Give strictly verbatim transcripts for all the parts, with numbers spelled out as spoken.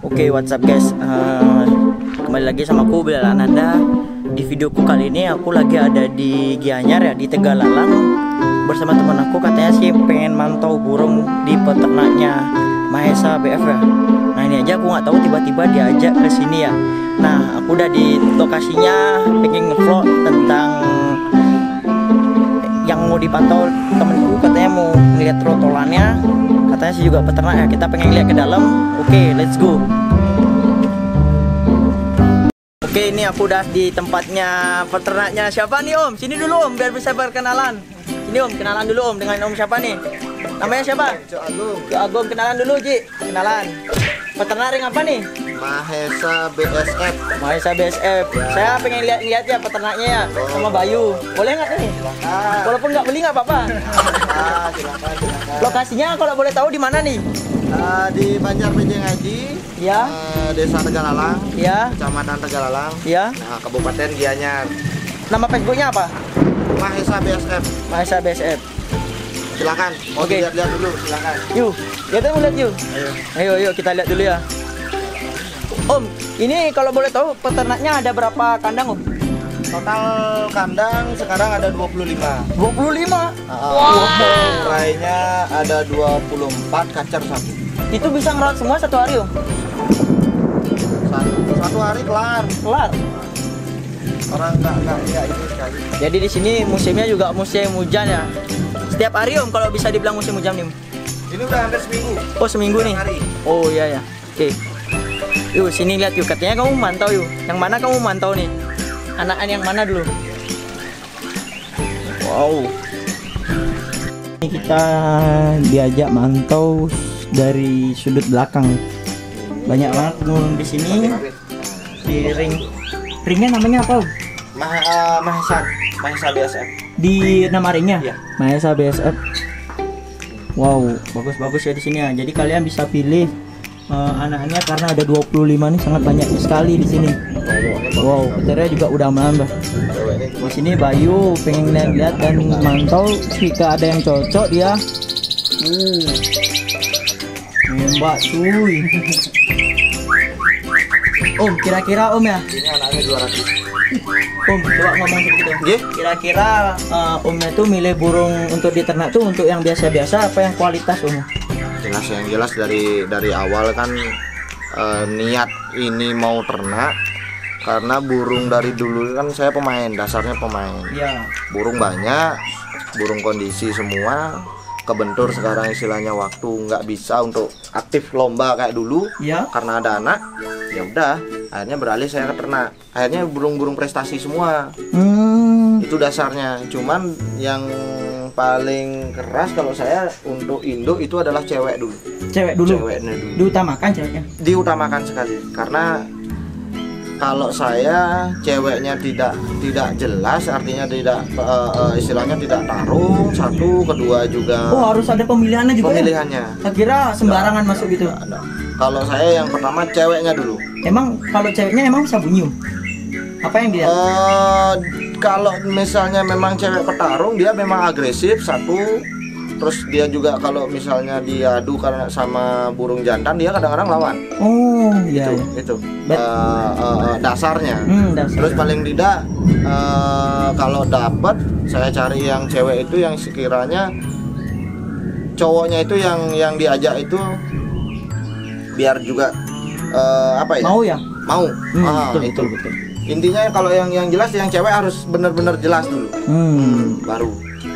Oke, what's up guys, uh, kembali lagi sama aku Bilal Ananda. Di videoku kali ini aku lagi ada di Gianyar ya, di Tegalalang bersama teman aku. Katanya sih pengen mantau burung di peternaknya Mahesa B F ya. Nah ini aja aku nggak tahu tiba-tiba diajak ke sini ya. Nah aku udah di lokasinya, pengen ngevlog tentang yang mau dipantau temenku. Katanya mau ngeliat trotolannya, katanya sih juga peternak ya. Kita pengen lihat ke dalam. Oke, let's go. Oke, ini aku udah di tempatnya peternaknya. Siapa nih Om? Sini dulu Om, biar bisa berkenalan. Ini Om, kenalan dulu Om dengan Om siapa nih? Namanya siapa? Cok Agung. Cok Agung, kenalan dulu Ji. Kenalan. Peternak ring apa nih? Mahesa B S F. Mahesa B S F. Ya. Saya pengen lihat-lihat ya peternaknya ya, oh. Sama Bayu. Boleh nggak nih? Silakan. Walaupun nggak beli nggak apa-apa. Ah, silakan, silakan. Lokasinya kalau boleh tahu di mana nih? Uh, di Banjar Pejeng Haji. Ya. Uh, Desa Tegalalang. Ya. Kecamatan Tegalalang. Ya. Nah, Kabupaten Gianyar. Nama Facebooknya apa? Mahesa B S F. Mahesa B S F. Silakan. Mau Oke. lihat-lihat dulu, silakan. Yuk, kita mau lihat yuk. Ayo. Ayo, yuk kita lihat dulu ya. Om, ini kalau boleh tahu peternaknya ada berapa kandang Om? Total kandang sekarang ada dua puluh lima. dua puluh lima? Uh, wow. Lainnya ada dua puluh empat, kacar satu. Itu bisa ngerawat semua satu hari Om? Satu, satu hari kelar. Kelar? Orang enggak enggak ya ini sekali. Jadi di sini musimnya juga musim hujan ya. Setiap hari Om kalau bisa dibilang musim hujan nih Om? Ini udah hampir seminggu. Oh seminggu nih? Hari. Oh iya ya. Oke. Yuk sini lihat yuk, katanya kamu mantau yuk. Yang mana kamu mantau nih? Anakan yang mana dulu? Wow. Ini kita diajak mantau dari sudut belakang. Banyak banget burung di sini. Di ring. Ringnya namanya apa? Mah uh, Mahesa, Mahesa B S F. Di nama ringnya? Iya. Mahesa B S F. Wow, bagus-bagus ya di sini ya. Jadi kalian bisa pilih uh, anak-anaknya karena ada dua puluh lima nih, sangat banyak sekali di sini. Wow, peternya juga udah menambah. Di sini Bayu pengen lihat dan mantau jika ada yang cocok dia. Uh. Nembak cuy. Om, kira-kira Om ya? Ini anaknya dua ratus. Om, coba ngomong sedikit Om. Yeah. Kira-kira uh, Omnya tuh milih burung untuk diternak tuh untuk yang biasa-biasa apa yang kualitas Om? Jelas, yang jelas dari dari awal kan uh, niat ini mau ternak karena burung dari dulu kan saya pemain, dasarnya pemain. Iya. Burung banyak, burung kondisi semua, kebentur sekarang istilahnya waktu nggak bisa untuk aktif lomba kayak dulu. Iya. Karena ada anak, ya udah, akhirnya beralih saya ke ternak. Akhirnya burung-burung prestasi semua. Hmm. Itu dasarnya. Cuman yang paling keras kalau saya untuk induk itu adalah cewek dulu. Cewek dulu. Ceweknya dulu. Diutamakan ceweknya. Diutamakan sekali karena kalau saya ceweknya tidak tidak jelas, artinya tidak uh, uh, istilahnya tidak tarung, satu, kedua juga. Oh harus ada pemilihannya juga. Pemilihannya. Ya? Saya kira sembarangan Nggak, masuk gitu. nggak, nggak. Kalau saya yang pertama ceweknya dulu. Emang kalau ceweknya emang bisa bunyi? Apa yang dia? Uh, kalau misalnya memang cewek petarung dia memang agresif satu. Terus dia juga kalau misalnya diadu karena sama burung jantan dia kadang-kadang lawan. Oh iya. Itu, iya. itu. Uh, uh, uh, dasarnya. Hmm, dasar. Terus paling tidak uh, kalau dapat saya cari yang cewek itu yang sekiranya cowoknya itu yang yang diajak itu biar juga uh, apa ya? Mau ya? Mau. Hmm, ah, betul, itu. betul, betul. Intinya kalau yang yang jelas yang cewek harus benar-benar jelas dulu. Hmm. Baru.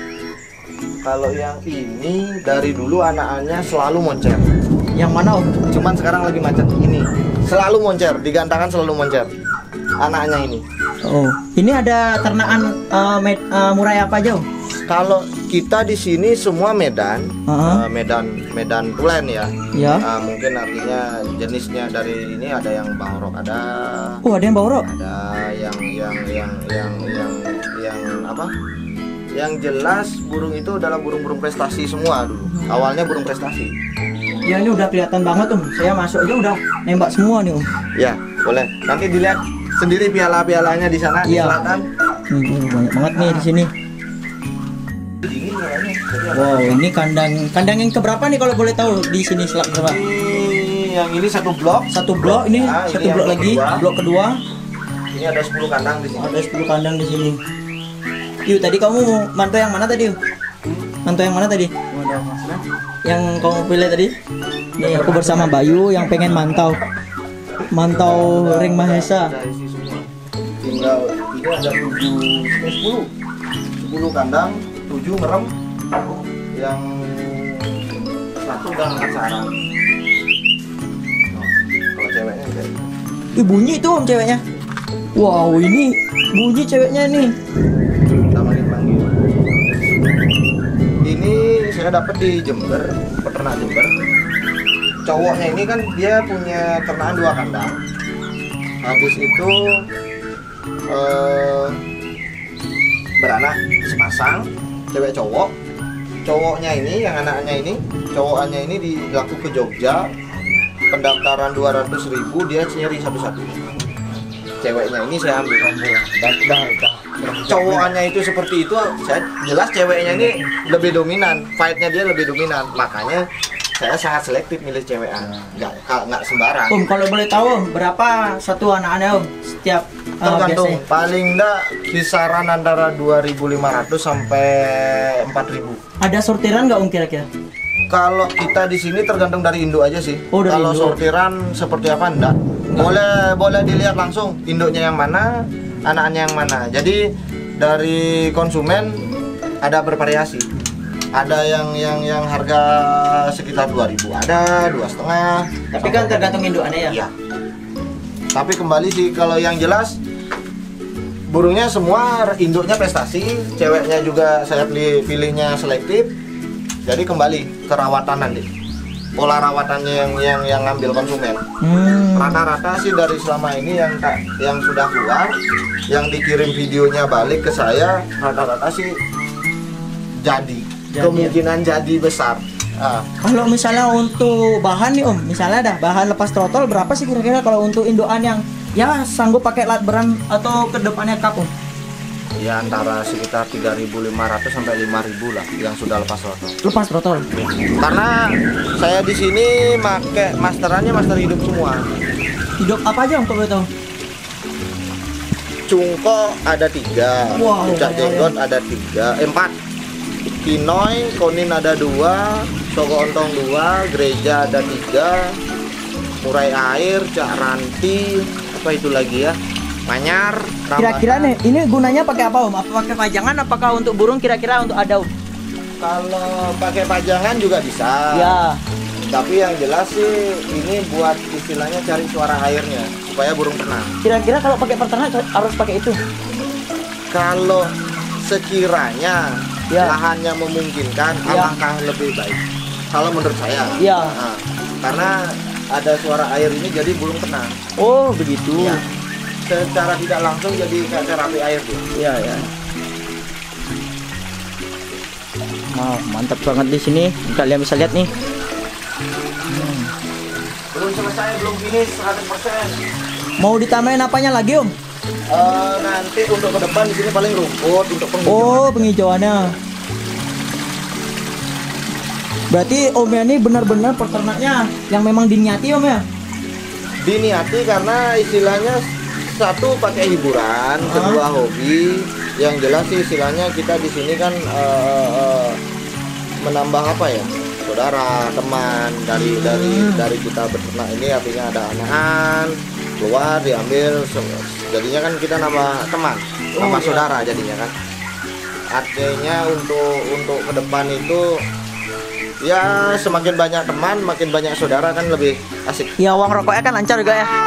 Kalau yang ini dari dulu anak-anaknya selalu moncer. Yang mana Om? Cuman sekarang lagi macet ini. Selalu moncer, digantakan selalu moncer. Anaknya ini. Oh, ini ada ternakan uh, med, uh, murai apa aja Om? Kalau kita di sini semua Medan, Uh-huh. uh, Medan, Medan tulen ya. Ya. Uh, mungkin artinya jenisnya dari ini ada yang bangrok, ada. Oh ada yang bawa Ada yang yang yang yang yang yang apa? Yang jelas burung itu adalah burung-burung prestasi semua dulu. Awalnya burung prestasi. Ya ini udah kelihatan banget Om. Saya masuk aja udah nembak semua nih Om. Ya, boleh. Nanti dilihat sendiri piala-pialanya di sana di Iya. selatan. Hmm, banyak banget nih di sini. Dingin kayaknya. Wow, ini kandang kandang yang keberapa nih kalau boleh tahu di sini selak berapa? Ini yang ini satu blok. Satu blok ini, Nah, satu ini blok yang lagi, kedua. blok kedua. Ini ada sepuluh kandang di sini. Ada sepuluh kandang di sini. Yuk, tadi kamu mantau yang mana tadi? Yuk? Mantau yang mana tadi? Yang kamu pilih tadi? Nih, aku bersama Bayu yang pengen mantau. Mantau ring Mahesa. Ada isi semua. Tinggal ini ada tujuh, eh, sepuluh, sepuluh kandang, tujuh merem, yang satu udah angkat sarang. Oh, kalau ceweknya kayak Ih, bunyi itu om ceweknya. Wow, ini bunyi ceweknya nih. sama dipanggil. Ini saya dapat di Jember, peternak Jember. Cowoknya ini kan dia punya ternakan dua kandang. Habis itu eh, beranak sepasang, cewek cowok. Cowoknya ini, yang anaknya ini, cowoknya ini dilaku ke Jogja. Pendaftaran dua ratus ribu, dia nyeri satu-satu. Ceweknya ini saya ambil. Dan udah, udah. Cowokannya itu seperti itu, saya jelas ceweknya ini lebih dominan, fightnya dia lebih dominan. Makanya saya sangat selektif milih cewek, nggak nggak sembarang. Om, kalau boleh tahu om, berapa satu anak-anaknya om setiap uh, Tergantung, biasanya? paling enggak kisaran antara dua ribu lima ratus sampai empat ribu. Ada sortiran nggak om kira-kira? Kalau kita di sini tergantung dari induk aja sih. Oh, dari Kalau induk. sortiran seperti apa enggak? Boleh boleh dilihat langsung induknya yang mana, anaknya yang mana. Jadi dari konsumen ada bervariasi. Ada yang yang yang harga sekitar dua ribu, ada dua setengah. Tapi kan tergantung indukannya ya. Iya. Tapi kembali sih kalau yang jelas burungnya semua induknya prestasi, ceweknya juga saya pilih pilihnya selektif. Jadi kembali ke rawatan nanti. Pola rawatannya yang yang yang ngambil konsumen. Hmm. Rata-rata sih dari selama ini yang tak yang sudah keluar, yang dikirim videonya balik ke saya, rata-rata sih jadi. Jadi, Kemungkinan jadi besar. Ah. Kalau misalnya untuk bahan nih om, misalnya ada bahan lepas trotol berapa sih kira-kira kalau untuk indukan yang ya sanggup pakai lat beran atau ke depannya kap om? Ya antara sekitar tiga ribu lima ratus sampai lima ribu lah yang sudah lepas trotol. Lepas trotol. Karena saya di sini make masterannya master hidup semua. Hidup apa aja om kalau boleh tahu? Cungko ada tiga, Wow, pucak banyak jenggot ada tiga, eh, empat. Pinoy, konin ada dua, soko ontong dua, gereja ada tiga, murai air, cak ranti, apa itu lagi ya, manyar. Rambahan. Kira-kira nih ini gunanya pakai apa om? Apa pakai pajangan? Apakah untuk burung kira-kira untuk ada om? Kalau pakai pajangan juga bisa. Ya. Tapi yang jelas sih ini buat istilahnya cari suara airnya supaya burung tenang. Kira-kira kalau pakai peternak harus pakai itu? Kalau sekiranya Ya. lahannya memungkinkan, Ya. alangkah lebih baik. Kalau menurut saya. Ya. Nah, karena ada suara air ini jadi burung tenang. Oh begitu. Ya. Secara tidak langsung jadi kayak terapi air tuh. Iya ya. Wow, mantap banget di sini. Kalian bisa lihat nih. Belum selesai, belum finish seratus persen. Mau ditambahin apanya lagi om? Eh, nanti untuk ke depan di sini paling rumput untuk penghijauan. Oh penghijauannya. Berarti omnya ini benar-benar peternaknya yang memang diniati om ya? Diniati karena istilahnya satu pakai hiburan, kedua hobi. Yang jelas sih istilahnya kita di sini kan eh, eh, menambah apa ya? Saudara, teman dari dari dari kita beternak ini artinya ada anakan keluar diambil se- jadinya kan kita nambah teman, nambah saudara jadinya kan. Artinya untuk untuk ke depan itu ya semakin banyak teman, makin banyak saudara kan lebih asik. Ya uang rokoknya kan lancar juga ya.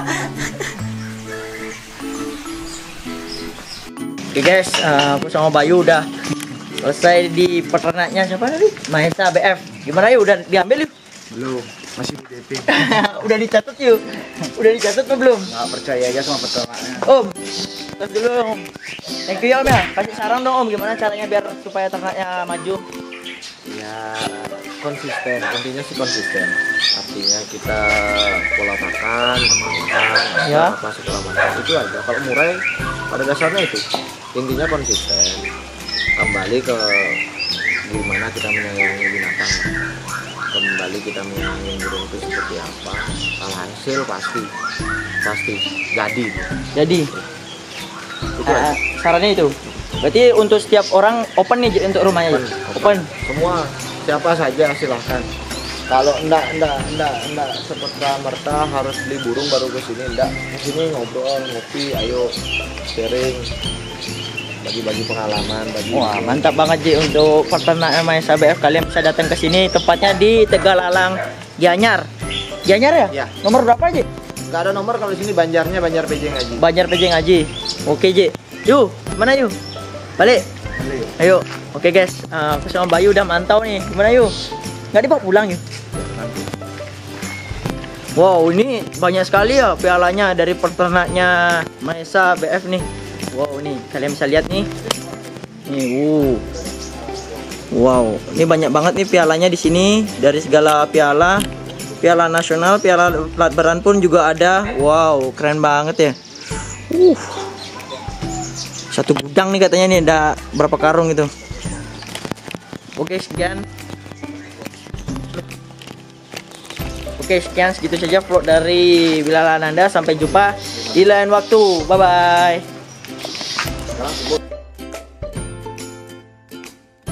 Oke guys, eh, aku sama Bayu udah selesai di peternaknya siapa tadi? Mahesa B F. Gimana yuk? Udah diambil yuk? Belum, masih di D P. Udah dicatat yuk? Udah dicatat atau belum? Nggak percaya aja sama peternaknya. Om, terus dulu om. Thank you ya om ya. Kasih saran dong om, gimana caranya biar supaya ternaknya maju? Ya konsisten, intinya sih konsisten. Artinya kita pola makan, makan, Ya. apa segala macam itu aja. Kalau murai pada dasarnya itu intinya konsisten. Kembali ke gimana kita menyayangi binatang. kembali kita menyanyi burung itu seperti apa, alhasil pasti pasti jadi. Jadi Itu ah, aja. sarannya itu. Berarti untuk setiap orang open nih Ji, untuk rumahnya Ji? Open. Semua siapa saja silahkan. Kalau enggak enggak enggak enggak seperti merta harus beli burung baru ke sini, enggak. Ke sini ngobrol, ngopi, ayo sharing, bagi-bagi pengalaman, bagi. Wah, mantap banget Ji untuk peternak Maesa B F. Kalian bisa datang ke sini, tempatnya di Tegalalang, Gianyar. Gianyar ya? Ya. Nomor berapa Ji? Enggak ada nomor kalau di sini, Banjarnya Banjar Pejeng Ngaji. Banjar Pejeng Aji. Oke Ji. Yuk, mana yuk? Balik. Beli. Ayo. Oke guys, uh, aku sama Bayu udah mantau nih. Gimana yuk? Nggak dibawa pulang yuk? Nanti. Wow, ini banyak sekali ya pialanya dari peternaknya Maesa B F nih. Wow, nih kalian bisa lihat nih. Nih, uh. Wow, ini banyak banget nih pialanya di sini dari segala piala. Piala nasional, piala plat beran pun juga ada. Wow, keren banget ya. Uh. Satu gudang nih katanya nih, ada berapa karung itu. Oke, sekian. Oke, sekian segitu saja vlog dari Bilal Ananda. Sampai jumpa di lain waktu. Bye bye. Sekarang sebut.